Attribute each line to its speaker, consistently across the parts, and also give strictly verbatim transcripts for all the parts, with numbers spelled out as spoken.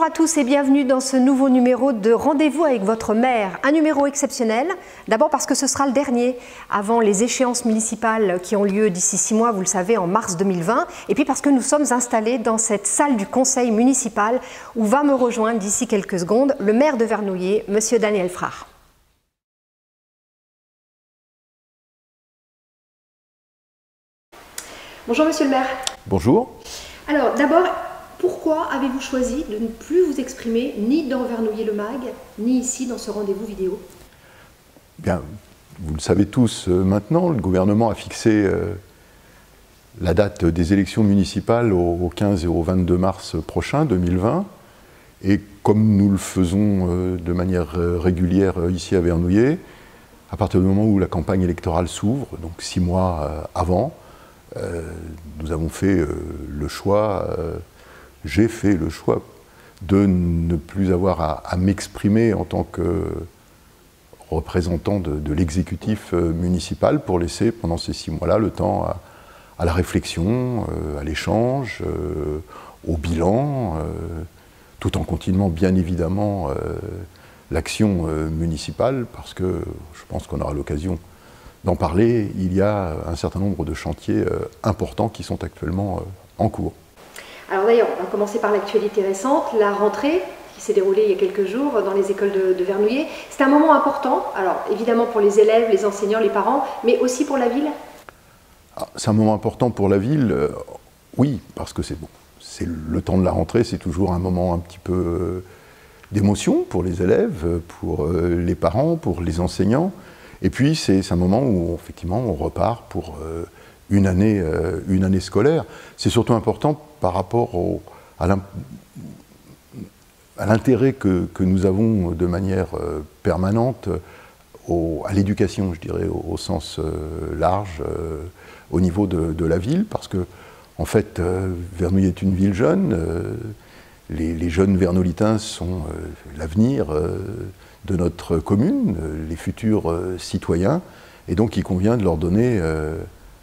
Speaker 1: à tous et bienvenue dans ce nouveau numéro de Rendez-vous avec votre maire. Un numéro exceptionnel, d'abord parce que ce sera le dernier avant les échéances municipales qui ont lieu d'ici six mois, vous le savez, en mars deux mille vingt. Et puis parce que nous sommes installés dans cette salle du conseil municipal où va me rejoindre d'ici quelques secondes le maire de Vernouillet, monsieur Daniel Frard. Bonjour monsieur le maire.
Speaker 2: Bonjour.
Speaker 1: Alors d'abord, pourquoi avez-vous choisi de ne plus vous exprimer ni dans Vernouillet-le-Mag, ni ici dans ce rendez-vous vidéo?
Speaker 2: Bien, vous le savez tous euh, maintenant, le gouvernement a fixé euh, la date des élections municipales au, au quinze et au vingt-deux mars prochain, deux mille vingt. Et comme nous le faisons euh, de manière euh, régulière euh, ici à Vernouillet, à partir du moment où la campagne électorale s'ouvre, donc six mois euh, avant, euh, nous avons fait euh, le choix... Euh, J'ai fait le choix de ne plus avoir à, à m'exprimer en tant que représentant de, de l'exécutif municipal pour laisser pendant ces six mois-là le temps à, à la réflexion, euh, à l'échange, euh, au bilan, euh, tout en continuant bien évidemment euh, l'action euh, municipale parce que je pense qu'on aura l'occasion d'en parler. Il y a un certain nombre de chantiers euh, importants qui sont actuellement euh, en cours.
Speaker 1: Alors d'ailleurs, on va commencer par l'actualité récente, la rentrée qui s'est déroulée il y a quelques jours dans les écoles de, de Vernouillet. C'est un moment important, alors évidemment pour les élèves, les enseignants, les parents, mais aussi pour la ville.
Speaker 2: C'est un moment important pour la ville, euh, oui, parce que c'est bon. C'est le temps de la rentrée, c'est toujours un moment un petit peu euh, d'émotion pour les élèves, pour euh, les parents, pour les enseignants. Et puis c'est un moment où effectivement on repart pour euh, une année, euh, une année scolaire. C'est surtout important par rapport au, à l'intérêt que, que nous avons de manière euh, permanente au, à l'éducation, je dirais, au, au sens euh, large, euh, au niveau de, de la ville, parce que, en fait, euh, Vernouillet est une ville jeune, euh, les, les jeunes vernolitains sont euh, l'avenir euh, de notre commune, euh, les futurs euh, citoyens, et donc il convient de leur donner euh,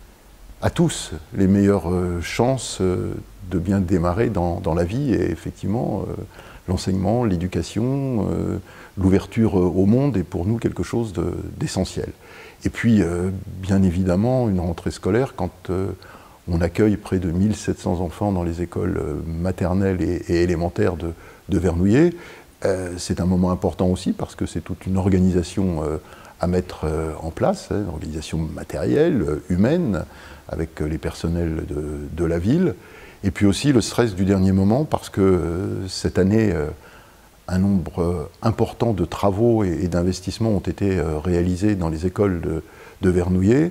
Speaker 2: à tous les meilleures euh, chances euh, de bien démarrer dans, dans la vie, et effectivement euh, l'enseignement, l'éducation, euh, l'ouverture euh, au monde est pour nous quelque chose d'essentiel. Et puis euh, bien évidemment une rentrée scolaire quand euh, on accueille près de mille sept cents enfants dans les écoles euh, maternelles et, et élémentaires de, de Vernouillet, euh, c'est un moment important aussi parce que c'est toute une organisation euh, à mettre euh, en place, hein, une organisation matérielle, euh, humaine, avec les personnels de, de la ville, et puis aussi le stress du dernier moment, parce que euh, cette année, euh, un nombre euh, important de travaux et, et d'investissements ont été euh, réalisés dans les écoles de, de Vernouillet.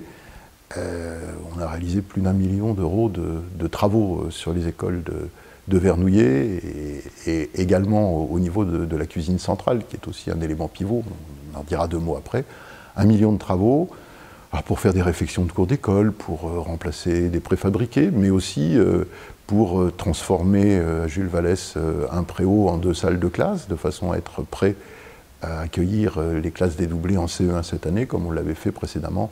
Speaker 2: Euh, on a réalisé plus d'un million d'euros de, de travaux euh, sur les écoles de, de Vernouillet, et, et également au, au niveau de, de la cuisine centrale, qui est aussi un élément pivot, on en dira deux mots après, un million de travaux. Alors pour faire des réfections de cours d'école, pour euh, remplacer des préfabriqués, mais aussi euh, pour euh, transformer euh, à Jules Vallès euh, un préau en deux salles de classe, de façon à être prêt à accueillir euh, les classes dédoublées en C E un cette année, comme on l'avait fait précédemment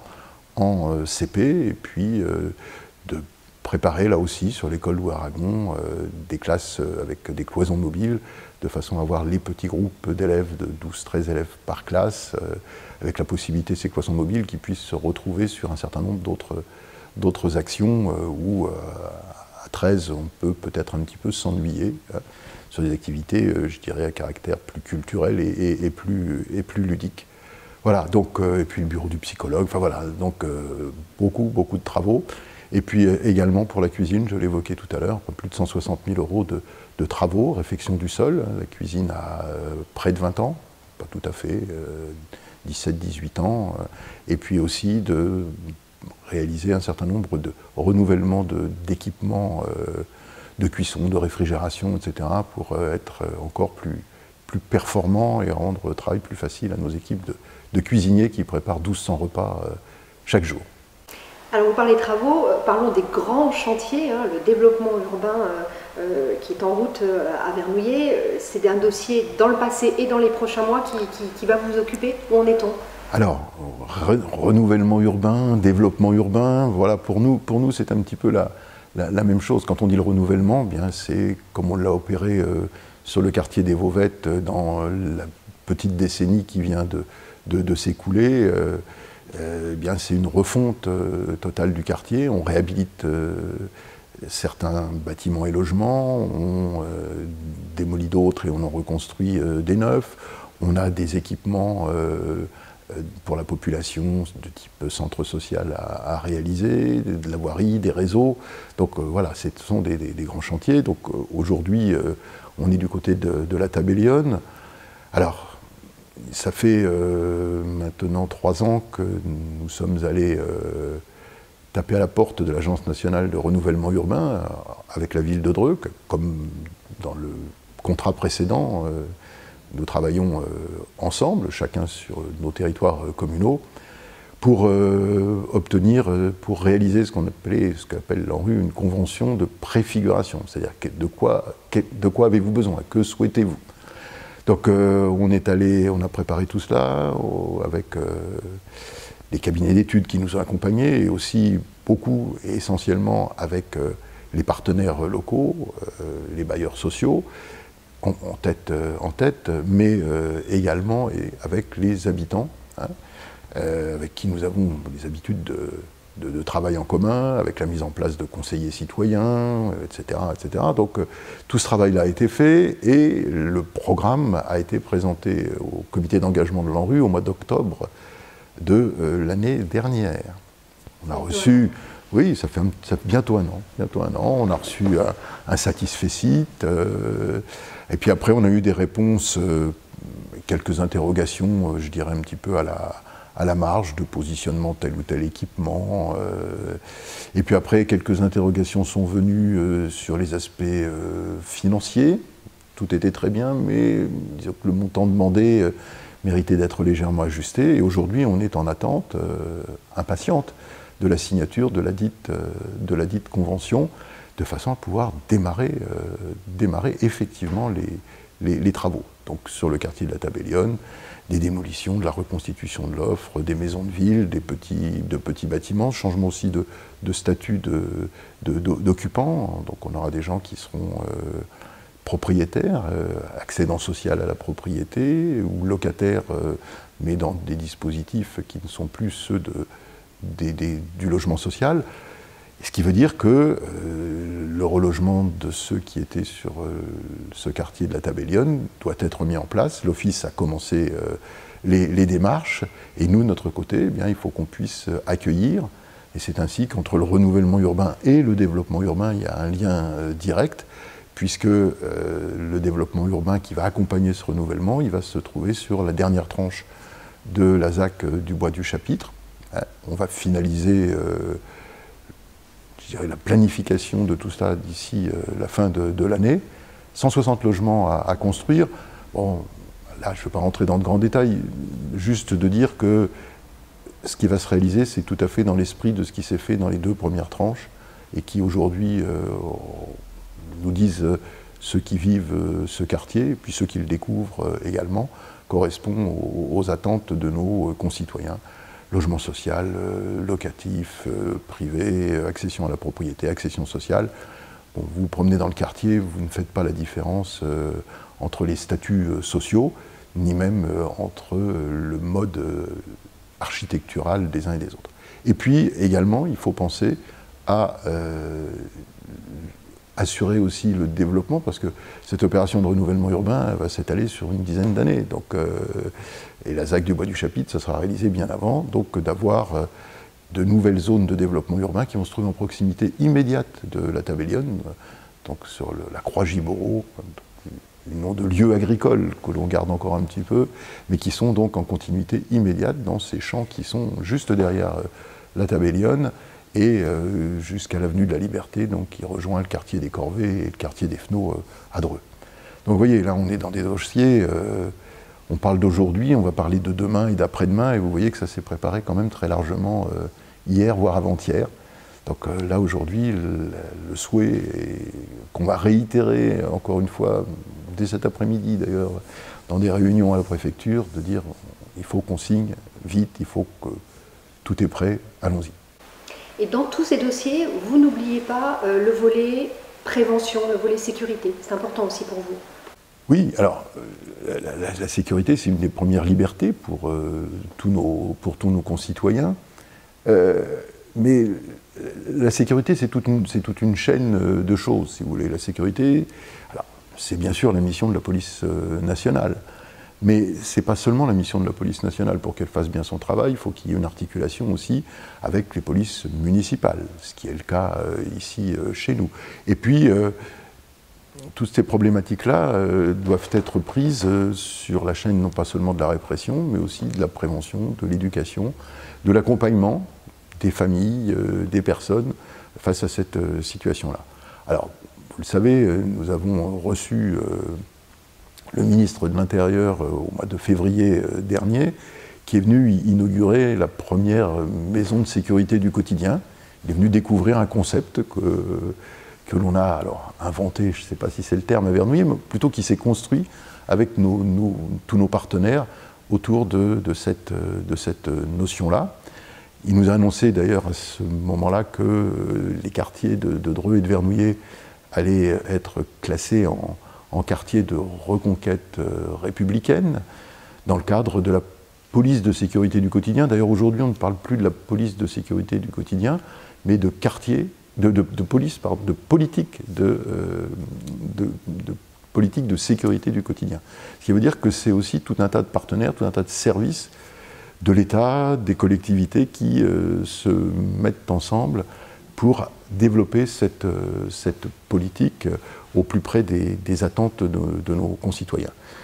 Speaker 2: en euh, C P, et puis euh, de préparer là aussi sur l'école Louis Aragon euh, des classes euh, avec des cloisons mobiles, de façon à avoir les petits groupes d'élèves de douze à treize élèves par classe, euh, avec la possibilité, ces cloisons mobiles, qui puissent se retrouver sur un certain nombre d'autres d'autres actions euh, où, euh, à treize, on peut peut-être un petit peu s'ennuyer euh, sur des activités, euh, je dirais, à caractère plus culturel et, et, et, plus, et plus ludique. Voilà, donc, euh, et puis le bureau du psychologue, enfin voilà, donc euh, beaucoup, beaucoup de travaux. Et puis euh, également pour la cuisine, je l'évoquais tout à l'heure, plus de cent soixante mille euros de, de travaux, réfection du sol. La cuisine a euh, près de vingt ans, pas tout à fait, euh, dix-sept à dix-huit ans, euh, et puis aussi de réaliser un certain nombre de renouvellements d'équipements de, euh, de cuisson, de réfrigération, et cetera, pour euh, être encore plus, plus performants et rendre le travail plus facile à nos équipes de, de cuisiniers qui préparent mille deux cents repas euh, chaque jour.
Speaker 1: Alors vous parlez travaux, euh, parlons des grands chantiers, hein, le développement urbain euh, euh, qui est en route euh, à Vernouillet. C'est un dossier dans le passé et dans les prochains mois qui, qui, qui va vous occuper. Où en est-on? Alors,
Speaker 2: re renouvellement urbain, développement urbain, voilà, pour nous, pour nous c'est un petit peu la, la, la même chose. Quand on dit le renouvellement, bien c'est comme on l'a opéré euh, sur le quartier des Vauvettes dans la petite décennie qui vient de, de, de s'écouler, euh, euh, eh bien c'est une refonte euh, totale du quartier. On réhabilite euh, certains bâtiments et logements, on euh, démolit d'autres et on en reconstruit euh, des neufs. On a des équipements euh, pour la population de type centre social à, à réaliser, de la voirie, des réseaux. Donc euh, voilà, ce sont des, des, des grands chantiers. Donc euh, aujourd'hui, euh, on est du côté de, de la Tabellione. Alors, ça fait euh, maintenant trois ans que nous sommes allés euh, taper à la porte de l'Agence nationale de renouvellement urbain euh, avec la ville de Dreux, comme dans le contrat précédent. Euh, Nous travaillons euh, ensemble, chacun sur nos territoires euh, communaux, pour euh, obtenir, euh, pour réaliser ce qu'on appelait, ce qu'appelle l'ANRU une convention de préfiguration. C'est-à-dire de quoi, de quoi avez-vous besoin, que souhaitez-vous? Donc euh, on est allé, on a préparé tout cela au, avec euh, les cabinets d'études qui nous ont accompagnés et aussi beaucoup et essentiellement avec euh, les partenaires locaux, euh, les bailleurs sociaux. En, en, tête, euh, en tête, mais euh, également et avec les habitants, hein, euh, avec qui nous avons des habitudes de, de, de travail en commun, avec la mise en place de conseillers citoyens, euh, et cetera, et cetera. Donc euh, tout ce travail-là a été fait et le programme a été présenté au comité d'engagement de l'ANRU au mois d'octobre de euh, l'année dernière. On a reçu... Oui, ça fait, un, ça fait bientôt un an. Bientôt un an. On a reçu un, un satisfecit. Euh, et puis après, on a eu des réponses, euh, quelques interrogations, euh, je dirais un petit peu à la, à la marge de positionnement tel ou tel équipement. Euh, et puis après, quelques interrogations sont venues euh, sur les aspects euh, financiers. Tout était très bien, mais disons que le montant demandé euh, méritait d'être légèrement ajusté. Et aujourd'hui, on est en attente euh, impatiente de la signature de la dite, euh, de la dite convention, de façon à pouvoir démarrer, euh, démarrer effectivement les, les, les travaux. Donc sur le quartier de la Tabellione, des démolitions, de la reconstitution de l'offre, des maisons de ville, des petits, de petits bâtiments, changement aussi de, de statut de, de, d'occupants. Donc on aura des gens qui seront euh, propriétaires, euh, accédant social à la propriété, ou locataires, euh, mais dans des dispositifs qui ne sont plus ceux de Des, des, du logement social, ce qui veut dire que euh, le relogement de ceux qui étaient sur euh, ce quartier de la Tabellione doit être mis en place. L'Office a commencé euh, les, les démarches, et nous, de notre côté, eh bien, il faut qu'on puisse accueillir, et c'est ainsi qu'entre le renouvellement urbain et le développement urbain, il y a un lien euh, direct, puisque euh, le développement urbain qui va accompagner ce renouvellement, il va se trouver sur la dernière tranche de la Z A C euh, du Bois du Chapitre. On va finaliser euh, je dirais, la planification de tout ça d'ici euh, la fin de, de l'année. cent soixante logements à, à construire. Bon, là, je ne veux pas rentrer dans de grands détails, juste de dire que ce qui va se réaliser, c'est tout à fait dans l'esprit de ce qui s'est fait dans les deux premières tranches et qui aujourd'hui euh, nous disent euh, ceux qui vivent euh, ce quartier, et puis ceux qui le découvrent euh, également, correspond aux, aux attentes de nos euh, concitoyens. Logement social, euh, locatif, euh, privé, euh, accession à la propriété, accession sociale. Bon, vous vous promenez dans le quartier, vous ne faites pas la différence euh, entre les statuts euh, sociaux, ni même euh, entre euh, le mode euh, architectural des uns et des autres. Et puis également, il faut penser à euh, assurer aussi le développement, parce que cette opération de renouvellement urbain va s'étaler sur une dizaine d'années. Donc, euh, et la Z A C du Bois du Chapitre, ça sera réalisé bien avant, donc d'avoir euh, de nouvelles zones de développement urbain qui vont se trouver en proximité immédiate de la Tabellione, donc sur le, la Croix-Giboro, le nom de lieux agricoles que l'on garde encore un petit peu, mais qui sont donc en continuité immédiate dans ces champs qui sont juste derrière euh, la Tabellione, et euh, jusqu'à l'avenue de la Liberté, donc qui rejoint le quartier des Corvées et le quartier des Fenaux euh, à Dreux. Donc vous voyez, là on est dans des dossiers, euh, on parle d'aujourd'hui, on va parler de demain et d'après-demain, et vous voyez que ça s'est préparé quand même très largement euh, hier, voire avant-hier. Donc euh, là aujourd'hui, le, le souhait qu'on va réitérer encore une fois, dès cet après-midi d'ailleurs, dans des réunions à la préfecture, de dire il faut qu'on signe vite, il faut que tout est prêt, allons-y.
Speaker 1: Et dans tous ces dossiers, vous n'oubliez pas euh, le volet prévention, le volet sécurité. C'est important aussi pour vous.
Speaker 2: Oui, alors, la, la, la sécurité, c'est une des premières libertés pour, euh, tous, nos, pour tous nos concitoyens. Euh, mais la sécurité, c'est toute, toute une chaîne de choses, si vous voulez. La sécurité, c'est bien sûr la mission de la police euh, nationale. Mais ce n'est pas seulement la mission de la police nationale. Pour qu'elle fasse bien son travail, il faut qu'il y ait une articulation aussi avec les polices municipales, ce qui est le cas euh, ici euh, chez nous. Et puis, euh, toutes ces problématiques-là euh, doivent être prises euh, sur la chaîne non pas seulement de la répression, mais aussi de la prévention, de l'éducation, de l'accompagnement des familles, euh, des personnes face à cette euh, situation-là. Alors, vous le savez, euh, nous avons reçu euh, le ministre de l'Intérieur euh, au mois de février euh, dernier, qui est venu inaugurer la première maison de sécurité du quotidien. Il est venu découvrir un concept que, que l'on a alors inventé, je ne sais pas si c'est le terme à Vernouillet, mais plutôt qui s'est construit avec nos, nos, tous nos partenaires autour de, de cette, de cette notion-là. Il nous a annoncé d'ailleurs à ce moment-là que les quartiers de, de Dreux et de Vernouillet allaient être classés en, en quartiers de reconquête républicaine dans le cadre de la police de sécurité du quotidien. D'ailleurs aujourd'hui on ne parle plus de la police de sécurité du quotidien, mais de quartier, de, de, de police, pardon, de politique de, euh, de, de politique de sécurité du quotidien. Ce qui veut dire que c'est aussi tout un tas de partenaires, tout un tas de services de l'État, des collectivités qui euh, se mettent ensemble pour développer cette, euh, cette politique euh, au plus près des, des attentes de, de nos concitoyens.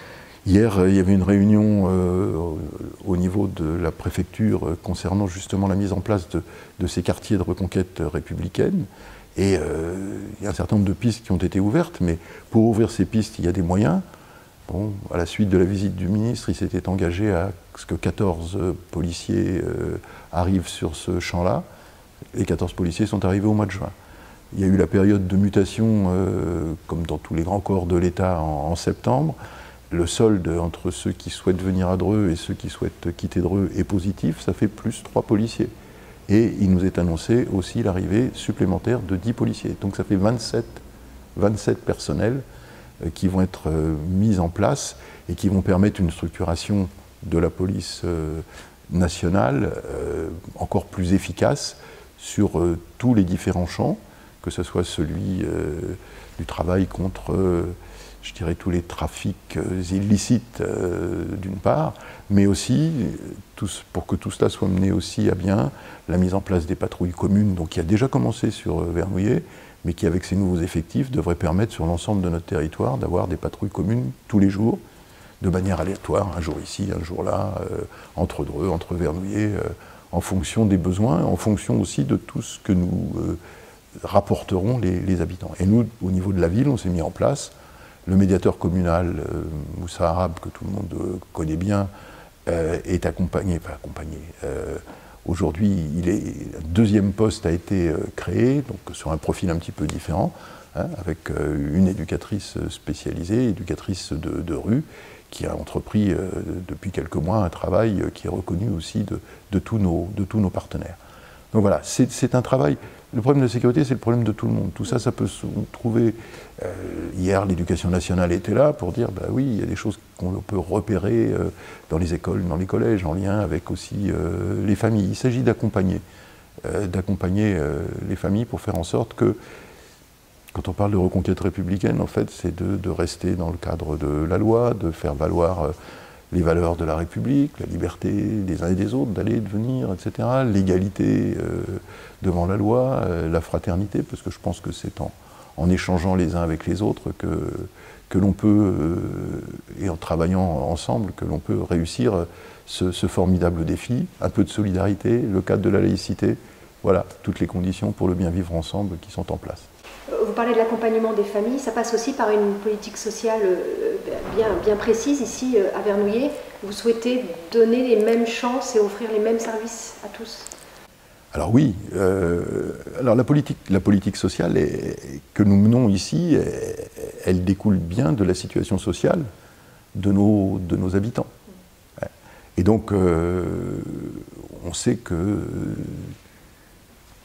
Speaker 2: Hier, euh, il y avait une réunion euh, au niveau de la préfecture euh, concernant justement la mise en place de, de ces quartiers de reconquête républicaine. Et euh, il y a un certain nombre de pistes qui ont été ouvertes, mais pour ouvrir ces pistes, il y a des moyens. Bon, à la suite de la visite du ministre, il s'était engagé à ce que quatorze policiers euh, arrivent sur ce champ-là. Les quatorze policiers sont arrivés au mois de juin. Il y a eu la période de mutation, euh, comme dans tous les grands corps de l'État, en, en septembre. Le solde entre ceux qui souhaitent venir à Dreux et ceux qui souhaitent quitter Dreux est positif, ça fait plus trois policiers. Et il nous est annoncé aussi l'arrivée supplémentaire de dix policiers. Donc ça fait vingt-sept, vingt-sept personnels qui vont être euh, mises en place et qui vont permettre une structuration de la police euh, nationale euh, encore plus efficace sur euh, tous les différents champs, que ce soit celui euh, du travail contre, euh, je dirais, tous les trafics euh, illicites euh, d'une part, mais aussi, tout, pour que tout cela soit mené aussi à bien, la mise en place des patrouilles communes, donc qui a déjà commencé sur euh, Vernouillet, mais qui, avec ces nouveaux effectifs, devrait permettre sur l'ensemble de notre territoire d'avoir des patrouilles communes tous les jours, de manière aléatoire, un jour ici, un jour là, euh, entre Dreux, entre Vernouillet, euh, en fonction des besoins, en fonction aussi de tout ce que nous euh, rapporteront les, les habitants. Et nous, au niveau de la ville, on s'est mis en place. Le médiateur communal, euh, Moussa Arabe, que tout le monde euh, connaît bien, euh, est accompagné, pas accompagné, euh, aujourd'hui, il est, un deuxième poste a été euh, créé, donc sur un profil un petit peu différent, hein, avec euh, une éducatrice spécialisée, éducatrice de, de rue, qui a entrepris euh, depuis quelques mois un travail euh, qui est reconnu aussi de, de, tous, nos, de tous nos partenaires. Donc voilà, c'est un travail. Le problème de la sécurité, c'est le problème de tout le monde. Tout ça, ça peut se trouver. Euh, hier, l'éducation nationale était là pour dire, bah oui, il y a des choses qu'on peut repérer euh, dans les écoles, dans les collèges, en lien avec aussi euh, les familles. Il s'agit d'accompagner, euh, d'accompagner euh, les familles pour faire en sorte que, quand on parle de reconquête républicaine, en fait, c'est de, de rester dans le cadre de la loi, de faire valoir euh, les valeurs de la République, la liberté des uns et des autres, d'aller et de venir, et cetera, l'égalité euh, devant la loi, euh, la fraternité, parce que je pense que c'est en, en échangeant les uns avec les autres que, que l'on peut, euh, et en travaillant ensemble, que l'on peut réussir ce, ce formidable défi. Un peu de solidarité, le cadre de la laïcité, voilà, toutes les conditions pour le bien vivre ensemble qui sont en place.
Speaker 1: Vous parlez de l'accompagnement des familles, ça passe aussi par une politique sociale bien, bien précise. Ici, à Vernouillet, vous souhaitez donner les mêmes chances et offrir les mêmes services à tous?
Speaker 2: Alors oui, euh, alors la politique, la politique sociale est, que nous menons ici, est, elle découle bien de la situation sociale de nos, de nos habitants. Et donc, euh, on sait que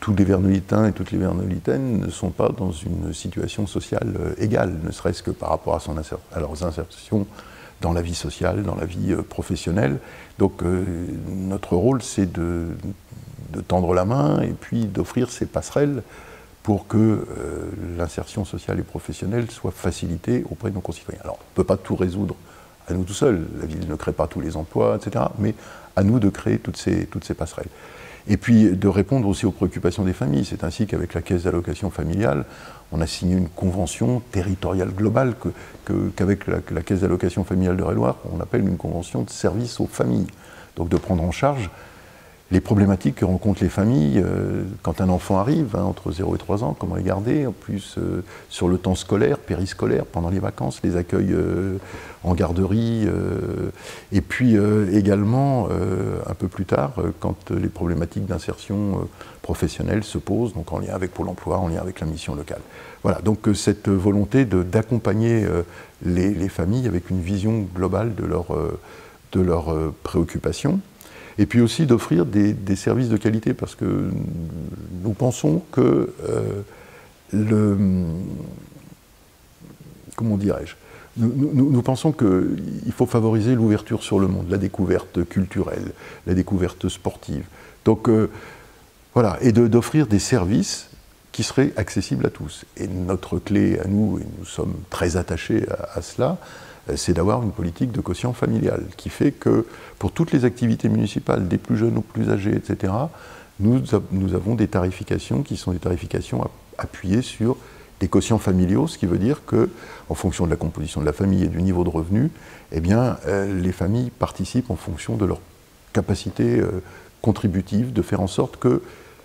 Speaker 2: tous les Vernolitains et toutes les Vernolitaines ne sont pas dans une situation sociale égale, ne serait-ce que par rapport à, son inser à leurs insertions dans la vie sociale, dans la vie professionnelle. Donc euh, notre rôle, c'est de, de tendre la main et puis d'offrir ces passerelles pour que euh, l'insertion sociale et professionnelle soit facilitée auprès de nos concitoyens. Alors, on ne peut pas tout résoudre à nous tout seuls, la ville ne crée pas tous les emplois, et cetera, mais à nous de créer toutes ces, toutes ces passerelles. Et puis de répondre aussi aux préoccupations des familles. C'est ainsi qu'avec la Caisse d'allocation familiale, on a signé une convention territoriale globale que, que, qu'avec la, la Caisse d'allocation familiale de Réloir, on appelle une convention de service aux familles. Donc de prendre en charge les problématiques que rencontrent les familles euh, quand un enfant arrive, hein, entre zéro et trois ans, comment les garder, en plus euh, sur le temps scolaire, périscolaire, pendant les vacances, les accueils euh, en garderie, euh, et puis euh, également, euh, un peu plus tard, euh, quand les problématiques d'insertion euh, professionnelle se posent, donc en lien avec Pôle emploi, en lien avec la mission locale. Voilà, donc euh, cette volonté d'accompagner euh, les, les familles avec une vision globale de leurs euh, de leurs euh, préoccupations. Et puis aussi d'offrir des, des services de qualité, parce que nous pensons que euh, le... Comment dirais-je nous, nous, nous pensons qu'il faut favoriser l'ouverture sur le monde, la découverte culturelle, la découverte sportive. Donc euh, voilà, et d'offrir des services qui seraient accessibles à tous. Et notre clé à nous, et nous sommes très attachés à, à cela, c'est d'avoir une politique de quotient familial qui fait que pour toutes les activités municipales, des plus jeunes aux plus âgés, et cetera, nous, nous avons des tarifications qui sont des tarifications appuyées sur des quotients familiaux, ce qui veut dire qu'en fonction de la composition de la famille et du niveau de revenu, eh bien, euh, les familles participent en fonction de leur capacité euh, contributive de faire en sorte que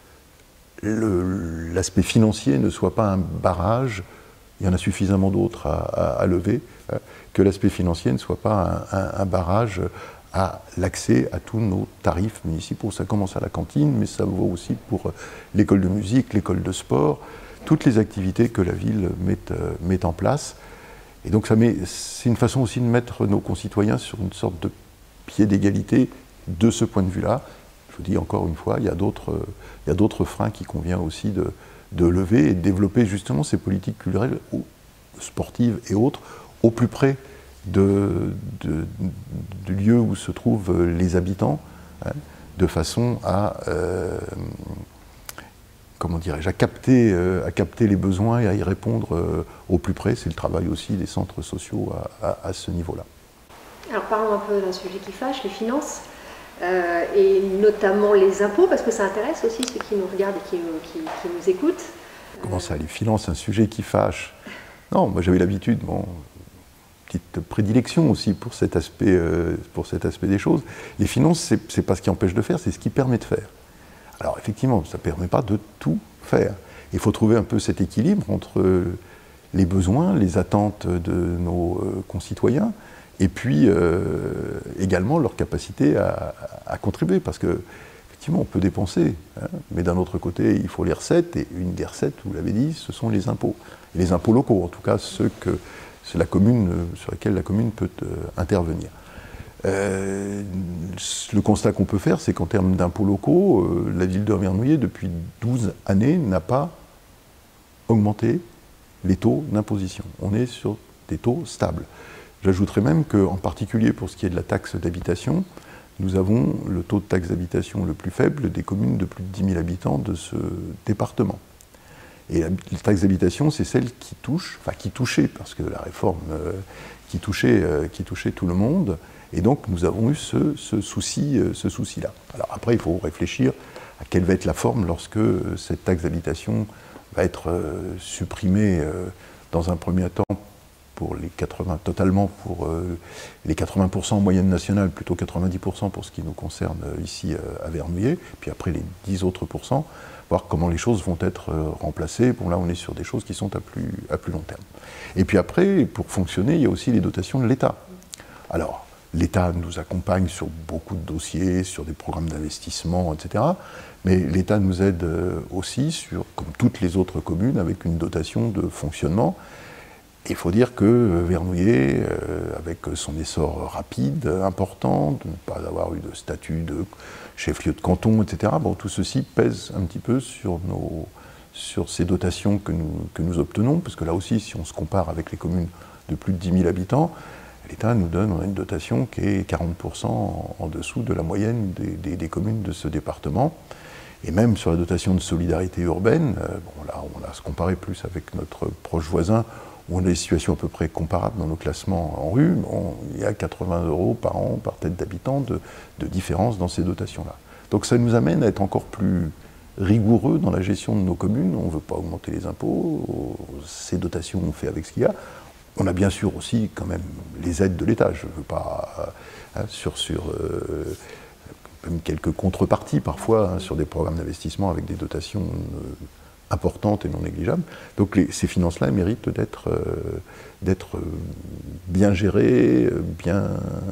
Speaker 2: l'aspect financier ne soit pas un barrage. Il y en a suffisamment d'autres à, à, à lever, hein, que l'aspect financier ne soit pas un, un, un barrage à l'accès à tous nos tarifs municipaux. Ça commence à la cantine, mais ça vaut aussi pour l'école de musique, l'école de sport, toutes les activités que la ville met, euh, met en place. Et donc c'est une façon aussi de mettre nos concitoyens sur une sorte de pied d'égalité de ce point de vue-là. Je vous dis encore une fois, il y a d'autres il y a d'autres freins qu'il convient aussi de, de lever et de développer justement ces politiques culturelles, sportives et autres, au plus près de, de, du lieu où se trouvent les habitants, hein, de façon à, euh, comment dirais-je, à capter, euh, à capter les besoins et à y répondre euh, au plus près. C'est le travail aussi des centres sociaux à, à, à ce niveau-là.
Speaker 1: Alors parlons un peu d'un sujet qui fâche, les finances. Euh, et notamment les impôts, parce que ça intéresse aussi ceux qui nous regardent et qui, qui, qui nous écoutent.
Speaker 2: Comment ça, les finances, un sujet qui fâche? Non, moi j'avais l'habitude, bon, petite prédilection aussi pour cet aspect, euh, pour cet aspect des choses. Les finances, c'est pas ce qui empêche de faire, c'est ce qui permet de faire. Alors effectivement, ça ne permet pas de tout faire. Il faut trouver un peu cet équilibre entre les besoins, les attentes de nos euh, concitoyens, et puis euh, également leur capacité à, à, à contribuer, parce que effectivement on peut dépenser, hein, mais d'un autre côté il faut les recettes, et une des recettes, vous l'avez dit, ce sont les impôts, et les impôts locaux, en tout cas ceux que c'est la commune, sur lesquels la commune peut euh, intervenir. Euh, le constat qu'on peut faire, c'est qu'en termes d'impôts locaux, euh, la ville de Vernouillet, depuis douze années, n'a pas augmenté les taux d'imposition. On est sur des taux stables. J'ajouterais même qu'en particulier pour ce qui est de la taxe d'habitation, nous avons le taux de taxe d'habitation le plus faible des communes de plus de dix mille habitants de ce département. Et la, la taxe d'habitation, c'est celle qui touche, enfin qui touchait, parce que la réforme euh, qui, touchait, euh, qui touchait tout le monde, et donc nous avons eu ce, ce souci, euh, ce souci-là. Alors après, il faut réfléchir à quelle va être la forme lorsque euh, cette taxe d'habitation va être euh, supprimée euh, dans un premier temps pour les quatre-vingts, totalement pour euh, les quatre-vingts pour cent en moyenne nationale, plutôt quatre-vingt-dix pour cent pour ce qui nous concerne euh, ici euh, à Vernouillet, puis après les dix autres pourcents, voir comment les choses vont être euh, remplacées. Bon là on est sur des choses qui sont à plus, à plus long terme. Et puis après, pour fonctionner, il y a aussi les dotations de l'État. Alors, l'État nous accompagne sur beaucoup de dossiers, sur des programmes d'investissement, et cetera. Mais l'État nous aide aussi sur, comme toutes les autres communes, avec une dotation de fonctionnement. Il faut dire que Vernouillet, euh, avec son essor rapide, important, de ne pas avoir eu de statut de chef-lieu de canton, et cetera, bon, tout ceci pèse un petit peu sur, nos, sur ces dotations que nous, que nous obtenons, parce que là aussi, si on se compare avec les communes de plus de dix mille habitants, l'État nous donne on a une dotation qui est quarante pour cent en, en dessous de la moyenne des, des, des communes de ce département. Et même sur la dotation de solidarité urbaine, euh, bon, là, on a à se comparer plus avec notre proche voisin, où on a des situations à peu près comparables dans nos classements en rue. Bon, il y a quatre-vingts euros par an, par tête d'habitant, de, de différence dans ces dotations-là. Donc ça nous amène à être encore plus rigoureux dans la gestion de nos communes. On ne veut pas augmenter les impôts, ces dotations on fait avec ce qu'il y a. On a bien sûr aussi quand même les aides de l'État. Je ne veux pas, hein, sur, sur euh, même quelques contreparties parfois, hein, sur des programmes d'investissement avec des dotations euh, importantes et non négligeables. Donc les, ces finances-là méritent d'être euh, d'être bien gérées, bien,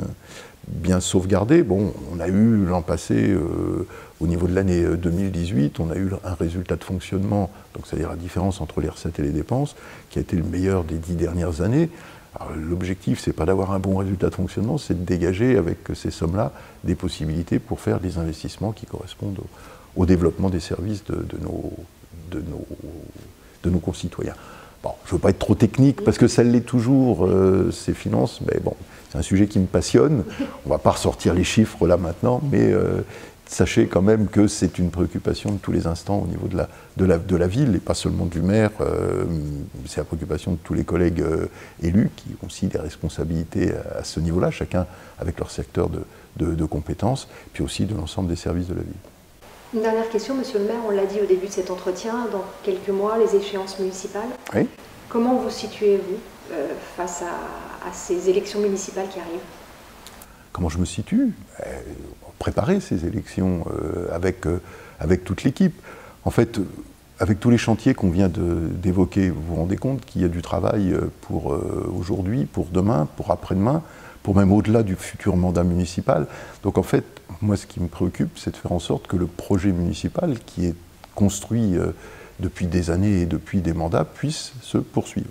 Speaker 2: bien sauvegardées. Bon, on a eu l'an passé, euh, au niveau de l'année deux mille dix-huit, on a eu un résultat de fonctionnement, donc c'est-à-dire la différence entre les recettes et les dépenses, qui a été le meilleur des dix dernières années. L'objectif, c'est pas d'avoir un bon résultat de fonctionnement, c'est de dégager avec ces sommes-là des possibilités pour faire des investissements qui correspondent au, au développement des services de, de, nos, de, nos, de nos concitoyens. Bon, je ne veux pas être trop technique, parce que ça l'est toujours, euh, ces finances, mais bon, c'est un sujet qui me passionne. On ne va pas ressortir les chiffres là maintenant, mais euh, sachez quand même que c'est une préoccupation de tous les instants au niveau de la, de la, de la ville, et pas seulement du maire, euh, c'est la préoccupation de tous les collègues euh, élus, qui ont aussi des responsabilités à, à ce niveau-là, chacun avec leur secteur de, de, de compétences, puis aussi de l'ensemble des services de la ville.
Speaker 1: Une dernière question, monsieur le maire, on l'a dit au début de cet entretien, dans quelques mois, les échéances municipales.
Speaker 2: Oui.
Speaker 1: Comment vous situez-vous euh, face à, à ces élections municipales qui arrivent?
Speaker 2: Comment je me situe? euh, Préparer ces élections euh, avec, euh, avec toute l'équipe. En fait, euh, avec tous les chantiers qu'on vient d'évoquer, vous vous rendez compte qu'il y a du travail pour euh, aujourd'hui, pour demain, pour après-demain, pour même au-delà du futur mandat municipal. Donc en fait, moi ce qui me préoccupe, c'est de faire en sorte que le projet municipal qui est construit euh, depuis des années et depuis des mandats puisse se poursuivre.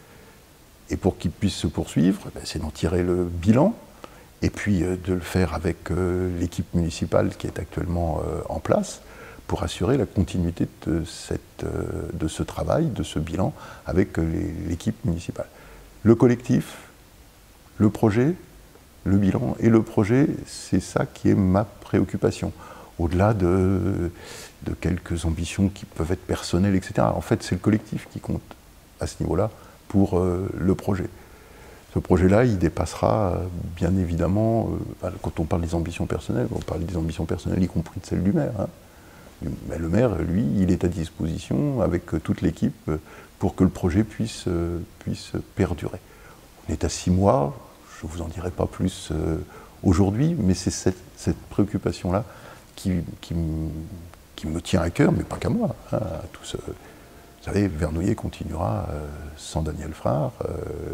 Speaker 2: Et pour qu'il puisse se poursuivre, ben, c'est d'en tirer le bilan, et puis euh, de le faire avec euh, l'équipe municipale qui est actuellement euh, en place, pour assurer la continuité de, cette, euh, de ce travail, de ce bilan, avec euh, l'équipe municipale. Le collectif, le projet, le bilan et le projet, c'est ça qui est ma préoccupation. Au-delà de, de quelques ambitions qui peuvent être personnelles, et cetera. En fait, c'est le collectif qui compte à ce niveau-là pour euh, le projet. Ce projet-là, il dépassera bien évidemment, euh, quand on parle des ambitions personnelles, on parle des ambitions personnelles, y compris de celles du maire. Hein. Mais le maire, lui, il est à disposition avec toute l'équipe pour que le projet puisse, euh, puisse perdurer. On est à six mois, je ne vous en dirai pas plus euh, aujourd'hui, mais c'est cette, cette préoccupation-là qui, qui, qui me tient à cœur, mais pas qu'à moi. Hein, à tout ce, vous savez, Vernouillet continuera euh, sans Daniel Frare, euh,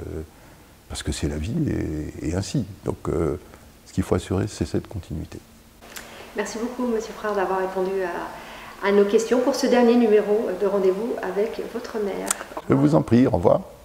Speaker 2: parce que c'est la vie et, et ainsi. Donc euh, ce qu'il faut assurer, c'est cette continuité.
Speaker 1: Merci beaucoup, monsieur Frare, d'avoir répondu à, à nos questions pour ce dernier numéro de Rendez-vous avec votre maire.
Speaker 2: Je vous en prie, au revoir.